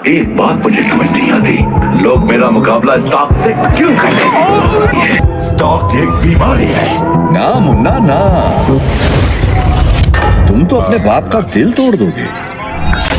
एक बात मुझे समझ नहीं आती, लोग मेरा मुकाबला स्टॉक से क्यों करते हैं? स्टॉक एक बीमारी है। ना मुन्ना ना, तुम तो अपने बाप का दिल तोड़ दोगे।